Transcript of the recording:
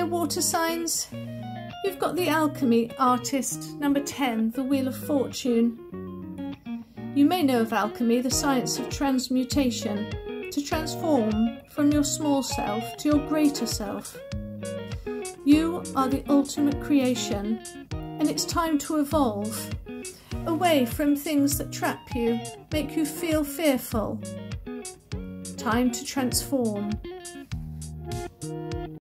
Fire water signs, you've got the alchemy artist, number 10, the Wheel of Fortune. You may know of alchemy, the science of transmutation, to transform from your small self to your greater self. You are the ultimate creation, and it's time to evolve away from things that trap you, make you feel fearful. Time to transform.